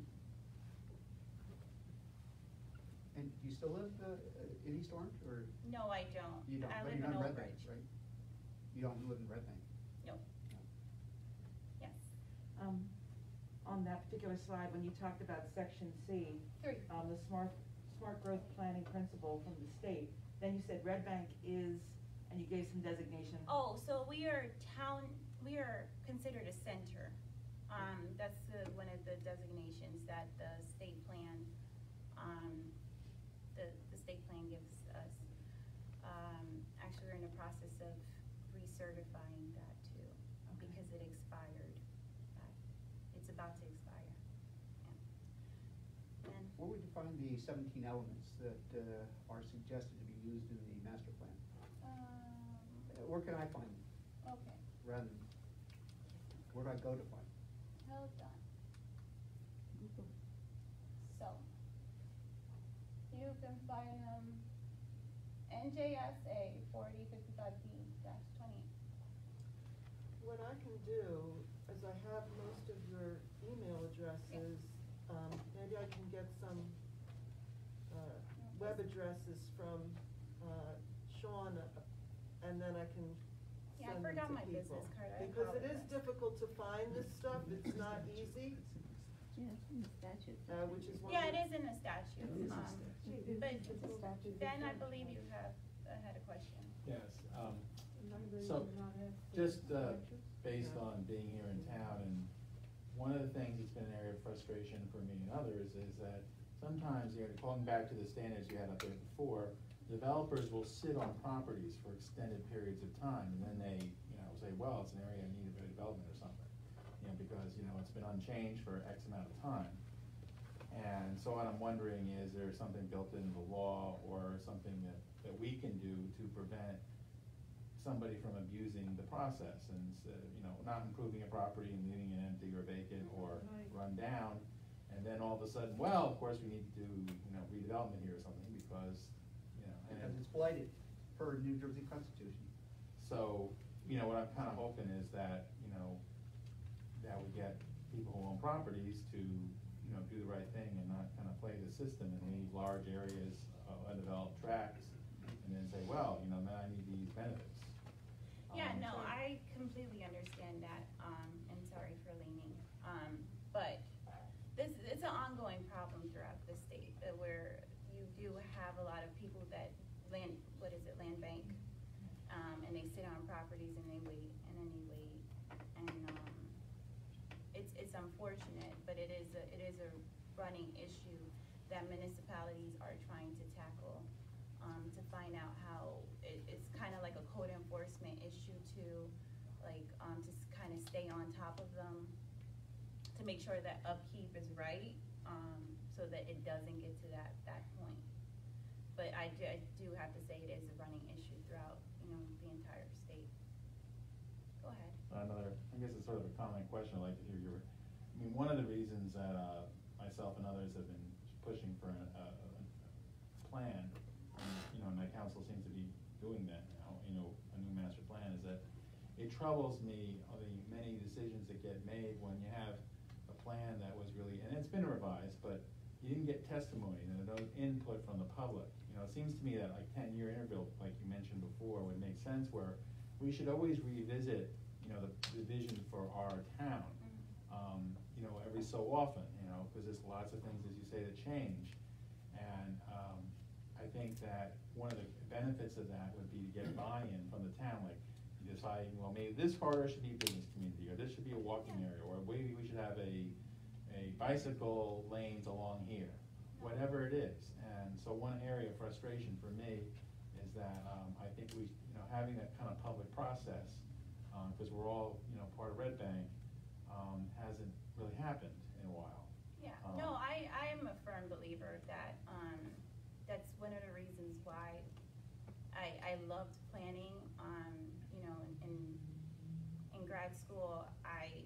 And do you still live uh, in East Orange, or No, I don't. you don't? I But live you're in not Old Red Bank, Bridge. right? You don't live in Red Bank? No. No. Yes. Um, on that particular slide, when you talked about section C, Three. um, the smart, smart growth planning principle from the state, then you said Red Bank is, and you gave some designation. Oh, so we are town, we are considered a center. Um, that's the, one of the designations that the state plan, um, the, the state plan gives us. Um, actually, we're in the process of recertifying that too, Okay. because it expired. Uh, It's about to expire, yeah. And Where would you find the seventeen elements that uh, are suggested to be used in the master plan? Um, Uh, Where can I find them, okay, rather than, where do I go to find them? hold on. So, you can find them N J S A forty fifty-five B dash twenty. What I can do is I have most of your email addresses, um, maybe I can get some, uh, web addresses from, uh, Shawna, and then I can Yeah, I send them forgot to my people. business card, I Because it is apologize. difficult to find this stuff, it's not easy, Yeah, it's in the statute. uh, which is one of Yeah, the. it is in the statute, It is a um, statute. but It's a statute. Ben, I believe you have, uh, had a question. Yes, um, so, just, uh, based on being here in town, and one of the things that's been an area of frustration for me and others is that sometimes, you know, going back to the standards you had up there before, developers will sit on properties for extended periods of time, and then they, you know, say, well, it's an area in need of redevelopment or something. You know, because, you know, it's been unchanged for X amount of time. And so what I'm wondering is, there something built into the law or something that, that we can do to prevent somebody from abusing the process and, uh, you know, not improving a property and leaving it empty or vacant or run down, and then all of a sudden, well, of course, we need to do, you know, redevelopment here or something because, you know. and- Because it's blighted per New Jersey Constitution. So, you know, what I'm kinda hoping is that, you know, that would get people who own properties to, you know, do the right thing and not kinda play the system and leave large areas of undeveloped tracts and then say, well, you know, now I need these benefits. Yeah, Um, no, I completely understand that, um, and sorry for leaning, um, but this, it's an ongoing problem throughout the state, that where you do have a lot of people that land, what is it, land bank, um, and they sit on properties and they wait, and then they wait, and, um, it's, it's unfortunate, but it is a, it is a running issue that municipalities are trying to tackle, um, to find out how, it, it's kinda like a code enforcement issue too, like, um, to kind of stay on top of them, to make sure that upkeep is right, um, so that it doesn't get to that, that point. But I do, I do have to say it is a running issue throughout, you know, the entire state. Go ahead. Another, I guess it's sort of a common question, I'd like to hear your, I mean, one of the reasons that, uh, myself and others have been pushing for a, a, a plan, and, you know, and my council seems to be doing that now, you know, a new master plan, is that it troubles me, of the many decisions that get made when you have a plan that was really, and it's been revised, but you didn't get testimony, and no input from the public. You know, it seems to me that like ten-year interval, like you mentioned before, would make sense, where we should always revisit, you know, the, the vision for our town, um, you know, every so often, you know, because there's lots of things, as you say, that change. And um, I think that one of the benefits of that would be to get buy-in from the town, like deciding, well, maybe this corridor should be a business community, or this should be a walking area, or maybe we should have a, a bicycle lanes along here, whatever it is. And so one area of frustration for me is that um, I think we, you know, having that kind of public process, because um, we're all, you know, part of Red Bank, um, hasn't really happened in a while. Yeah, Um, no, I, I am a firm believer that, um, that's one of the reasons why I, I loved planning, um, you know, in, in grad school, I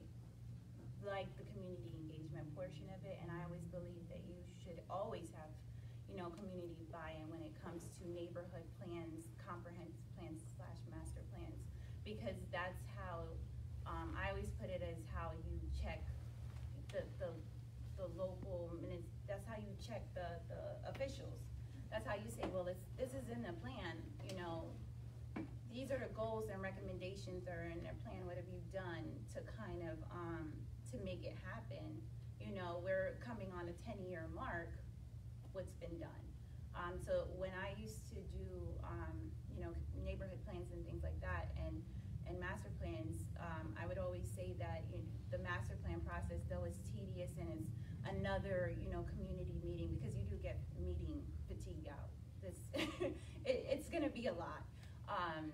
liked the community engagement portion of it, and I always believe that you should always have, you know, community buy-in when it comes to neighborhood plans, comprehensive plans slash master plans, because that's how, um, I always put it as how you check the, the, the local, minis- that's how you check the, the officials. That's how you say, well, it's, this is in the plan, you know, these are the goals and recommendations that are in their plan, what have you done to kind of, um, to make it happen? You know, we're coming on a ten-year mark, what's been done? Um, so when I used to do, um, you know, neighborhood plans and things like that, and, and master plans, um, I would always say that, you know, the master plan process, though is tedious and it's another, you know, community meeting, because you do get meeting fatigue out. This, it, it's gonna be a lot. Um,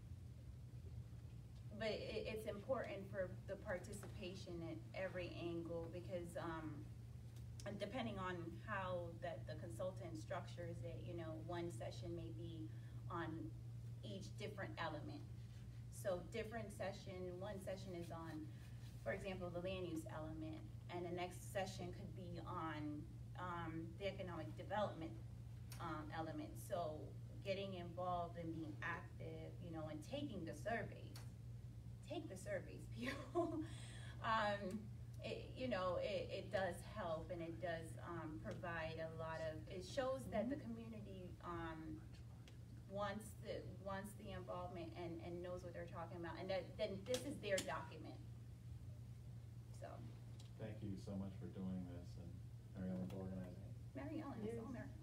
but it, it's important for the participation at every angle, because um, depending on how that the consultant structures it, you know, one session may be on each different element. So different session, one session is on, for example, the land use element, and the next session could be on um, the economic development um, element. So getting involved and being active, you know, and taking the surveys. Take the surveys, people. um, it, you know, it, it does help, and it does um, provide a lot of, it shows that the community um, wants the, wants the involvement and, and knows what they're talking about, and that then this is their document. So. Thank you so much for doing this, and Mary Ellen for organizing it. Mary Ellen, it's all Mary Ellen.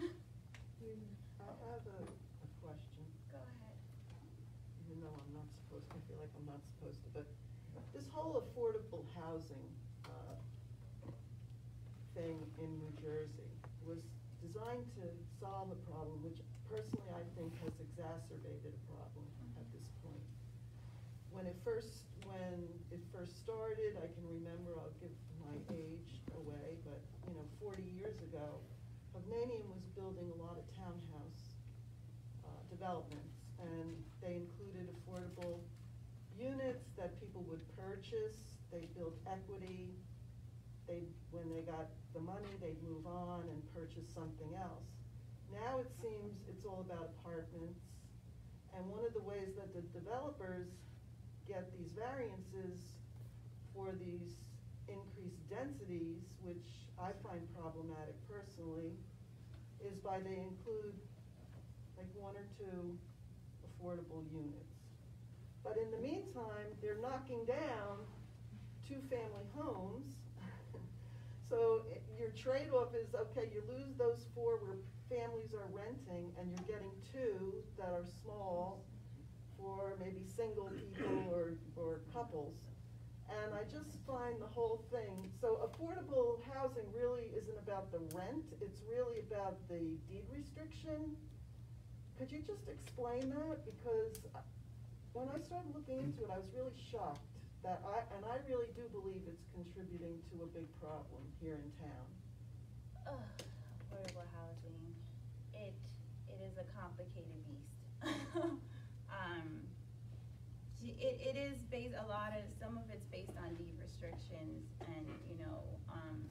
I have a, a question, Go ahead. even though I'm not supposed to, I feel like I'm not supposed to, but this whole affordable housing, uh, thing in New Jersey was designed to solve a problem, which personally I think has exacerbated a problem at this point. When it first, when it first started, I can remember, I'll give my age away, but, you know, forty years ago, Hovnanian was building a lot of townhouse uh, developments, and they included affordable units that people would purchase. They built equity. They, when they got the money, they'd move on and purchase something else. Now it seems it's all about apartments, and one of the ways that the developers get these variances for these increased densities, which I find problematic personally, is by they include like one or two affordable units. But in the meantime, they're knocking down two-family homes. So it- your trade-off is, okay, you lose those four where families are renting, and you're getting two that are small for maybe single people or, or couples. And I just find the whole thing, so affordable housing really isn't about the rent, it's really about the deed restriction. Could you just explain that? Because I- when I started looking into it, I was really shocked that I, and I really do believe it's contributing to a big problem here in town. Ugh, affordable housing, it, it is a complicated beast. Um, It, it is based, a lot of, some of it's based on deed restrictions and, you know, um,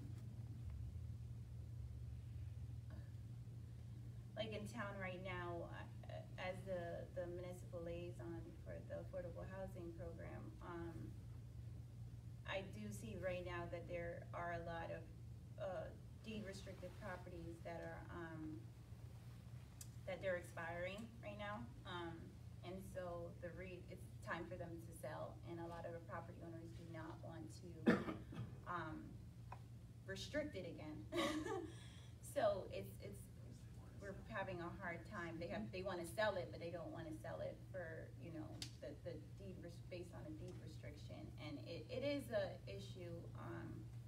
like in town right now, uh, as the, the municipal liaison for the affordable housing program, um, I do see right now that there are a lot of, uh, deed restricted properties that are, um, that they're expiring right now. Um, and so the re, it's time for them to sell, and a lot of the property owners do not want to, um, restrict it again. So it's, it's, we're having a hard time. They have, they wanna sell it, but they don't wanna sell it for, you know, the, the deed, res- based on a deed restriction, and it, it is a issue, um,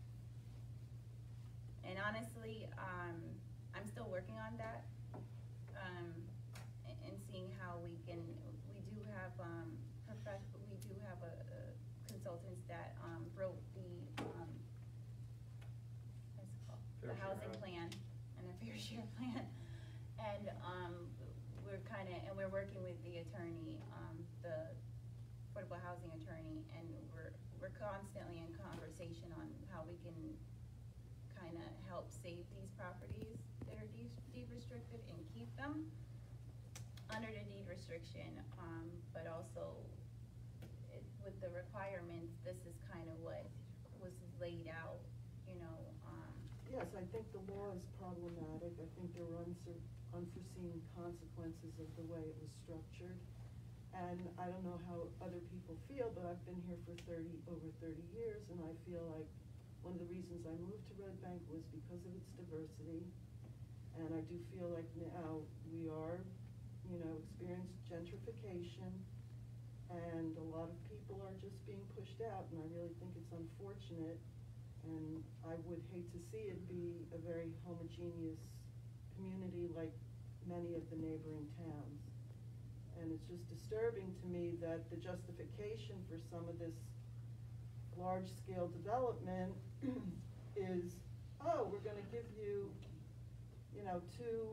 and honestly, um, I'm still working on that, um, and, and seeing how we can, we do have, um, profess- we do have a, a consultants that, um, wrote the, um, what's it called? Fair The share housing housing. plan and the fair share plan. And, um, we're kinda, and we're working with the attorney, um, the affordable housing attorney, and we're, we're constantly in conversation on how we can kinda help save these properties that are deed, deed restricted and keep them under the deed restriction, um, but also it, with the requirements, this is kind of what was laid out, you know, um. Yes, I think the law is problematic. I think there were uncer- unforeseen consequences of the way it was structured. And I don't know how other people feel, but I've been here for thirty, over thirty years, and I feel like one of the reasons I moved to Red Bank was because of its diversity. And I do feel like now we are, you know, experienced gentrification, and a lot of people are just being pushed out, and I really think it's unfortunate. And I would hate to see it be a very homogeneous community like many of the neighboring towns. And it's just disturbing to me that the justification for some of this large-scale development is, oh, we're gonna give you, you know, two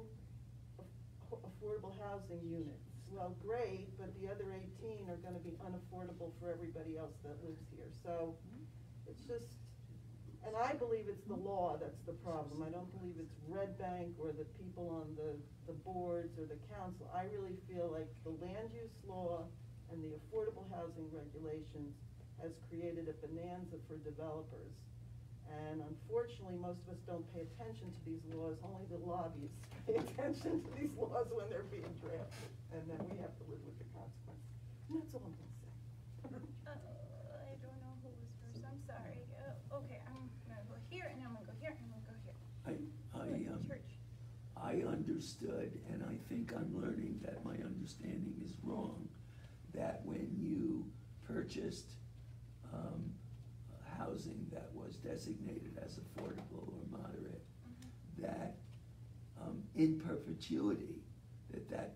aff- affordable housing units. Well, great, but the other eighteen are gonna be unaffordable for everybody else that lives here. So it's just, and I believe it's the law that's the problem. I don't believe it's Red Bank or the people on the, the boards or the council. I really feel like the land use law and the affordable housing regulations has created a bonanza for developers. And unfortunately, most of us don't pay attention to these laws. Only the lobbyists pay attention to these laws when they're being drafted. And then we have to live with the consequences. And that's all I'm gonna say. Uh, I don't know who was first, I'm sorry. Uh, okay, I'm gonna go here, and I'm gonna go here, and I'm gonna go here. I, I, um, Church. I understood, and I think I'm learning that my understanding is wrong, that when you purchased, um, housing that was designated as affordable or moderate, Mhm. that, um, in perpetuity, that that,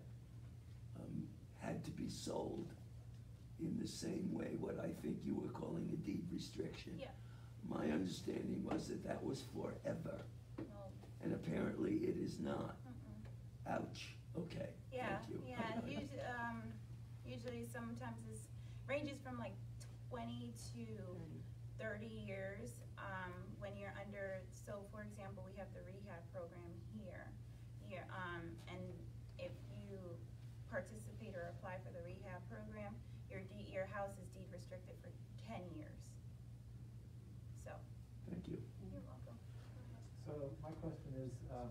um, had to be sold in the same way, what I think you were calling a deed restriction. Yeah. My understanding was that that was forever, No. and apparently it is not. Mm-mm. Ouch, okay, Yeah, thank you. yeah, usually, um, usually sometimes it's, ranges from like twenty to thirty years, um, when you're under, so for example, we have the rehab program here. Here, um, and if you participate or apply for the rehab program, your de- your house is deed restricted for ten years. So, Thank you. you're welcome. So my question is, um,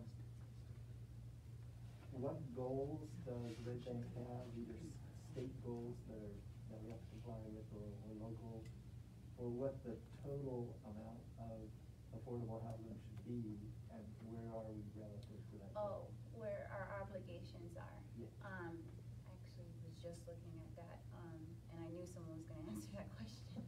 what goals does Red Bank have, either s- state goals that are, that we have to comply with, or, or local, or what the total amount of affordable housing should be, and where are we relative to that Oh, goal? where our obligations are. Yeah. Um, actually was just looking at that, um, and I knew someone was gonna answer that question.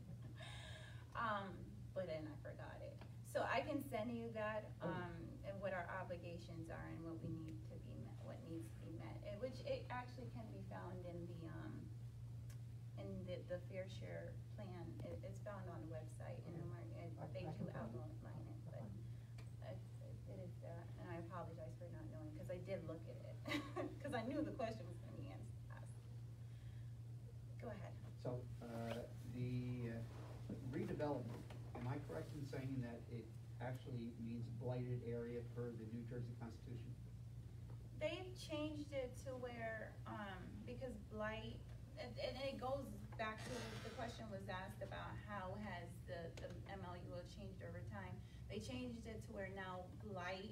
Um, but then I forgot it. So I can send you that, um, and what our obligations are and what we need to be met, what needs to be met. It, which it actually can be found in the, um, in the, the fair share plan. It, it's found on the website, and the mar- and I- they I do can find it. outline it, but it's, it is there, and I apologize for not knowing, cause I did look at it, cause I knew the question was gonna be ans- asked. Go ahead. So, uh, the uh, redevelopment, am I correct in saying that it actually means blighted area per the New Jersey Constitution? They've changed it to where, um, because blight, and, and it goes back to, the question was asked about how has the, the M L U changed over time. They changed it to where now blight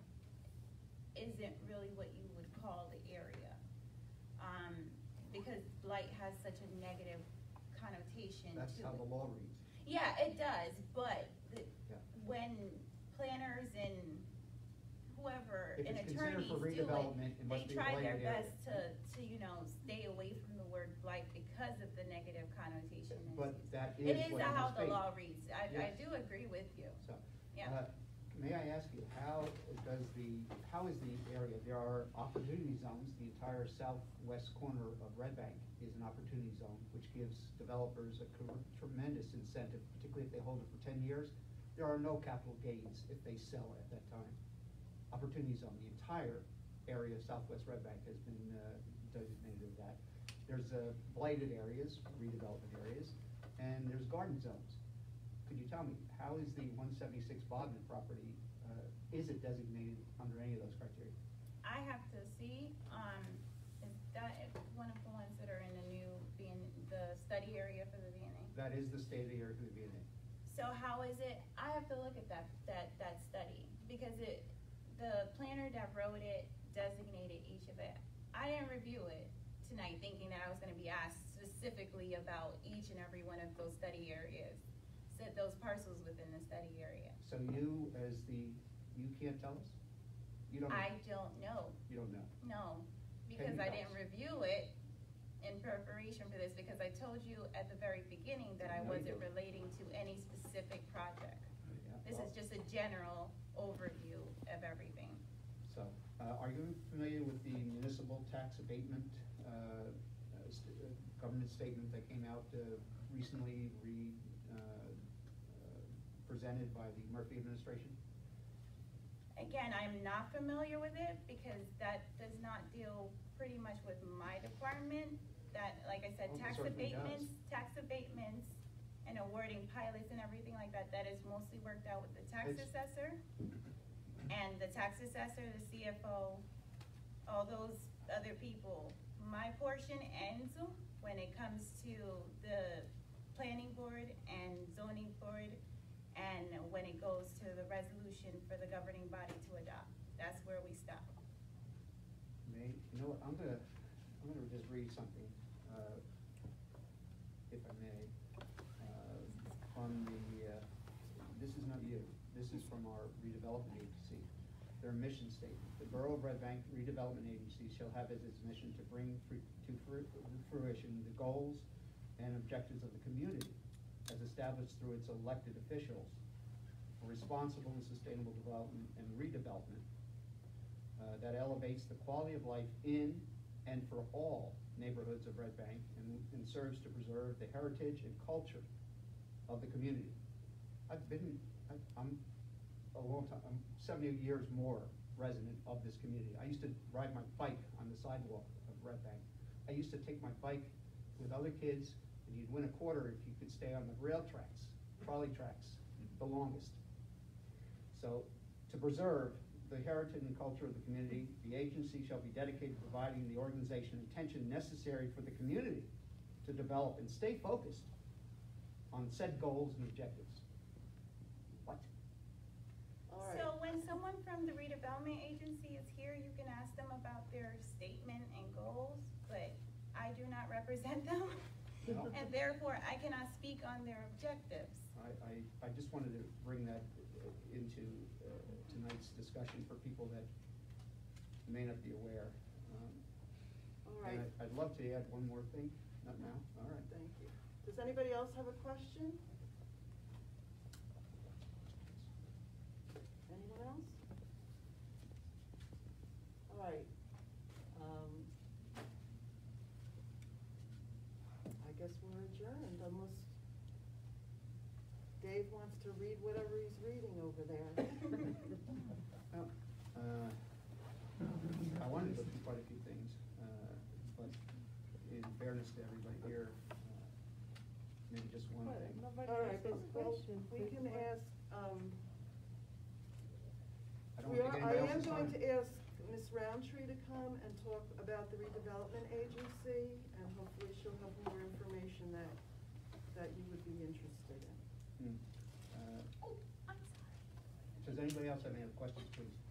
isn't really what you would call the area. Um, because blight has such a negative connotation to it. That's how the law reads. Yeah, it does, but the, Yeah. when planners and whoever If and it's considered attorneys for do it, redevelopment, it they must be a try their blighted area. best to, to, you know, stay away from the word blight because of the negative connotation. it's But used. that It is is what it how must the be. law reads. I, I Yes. do agree with you. So, Yeah. uh, may I ask you, how does the, how is the area, there are opportunity zones, the entire southwest corner of Red Bank is an opportunity zone, which gives developers a cor- tremendous incentive, particularly if they hold it for ten years. There are no capital gains if they sell at that time. Opportunity zone, the entire area of southwest Red Bank has been uh, designated as that. There's uh, blighted areas, redevelopment areas, and there's garden zones. Could you tell me, how is the one seventy-six Bodman property, uh, is it designated under any of those criteria? I have to see, um, is that one of the ones that are in the new, being the study area for the V N A? That is the state of the art of the V N A. So how is it, I have to look at that, that, that study, because it, the planner that wrote it designated each of it. I didn't review it tonight thinking that I was gonna be asked specifically about each and every one of those study areas, said those parcels within the study area. So you, as the, you can't tell us? You don't know? I don't know, You don't know? no, Can because you I tell didn't us? review it in preparation for this, because I told you at the very beginning that I No, you wasn't didn't. relating to any specific project. Yeah, This well, is just a general overview of everything. So, uh, are you familiar with the municipal tax abatement, uh, uh, st- uh, government statement that came out, uh, recently re, uh, uh, presented by the Murphy administration? Again, I'm not familiar with it because that does not deal pretty much with my department. That, like I said, Oh, it tax certainly does. abatements, tax abatements and awarding pilots and everything like that, that is mostly worked out with the tax It's- assessor. And the tax assessor, the C F O, all those other people. My portion ends when it comes to the planning board and zoning board, and when it goes to the resolution for the governing body to adopt. That's where we stop. May, you know what, I'm gonna, I'm gonna just read something, uh, if I may, uh, from the, uh, this is not you, this is from our redevelopment agency. Their mission statement: the Borough of Red Bank Redevelopment Agency shall have as its mission to bring fru- to fru- fruition the goals and objectives of the community as established through its elected officials for responsible and sustainable development and redevelopment uh, that elevates the quality of life in and for all neighborhoods of Red Bank and, and serves to preserve the heritage and culture of the community. I've been, I, I'm a long time, I'm seventy years more resident of this community. I used to ride my bike on the sidewalk of Red Bank. I used to take my bike with other kids, and you'd win a quarter if you could stay on the rail tracks, trolley tracks, the longest. So, to preserve the heritage and culture of the community, the agency shall be dedicated to providing the organization attention necessary for the community to develop and stay focused on said goals and objectives. What? All right. So when someone from the redevelopment agency is here, you can ask them about their statement and goals, but I do not represent them. No. And therefore, I cannot speak on their objectives. I, I, I just wanted to bring that into uh, tonight's discussion for people that may not be aware. Um, All and right, I- I'd love to add one more thing, not now, all right. thank you. Does anybody else have a question? Anyone else? All right. Um, I guess we're adjourned unless Dave wants to read whatever he's reading over there. Well, uh, I wanted to go through quite a few things, uh, but in fairness to everybody here, uh, maybe just one thing. All right, but well, we can ask, um, I don't we want to are, take I anybody am else's going time. to ask Miz Roundtree to come and talk about the redevelopment agency, and hopefully she'll have more information that, that you would be interested in. Hmm. Uh, Oh, I'm sorry. Does anybody else have any other questions, please?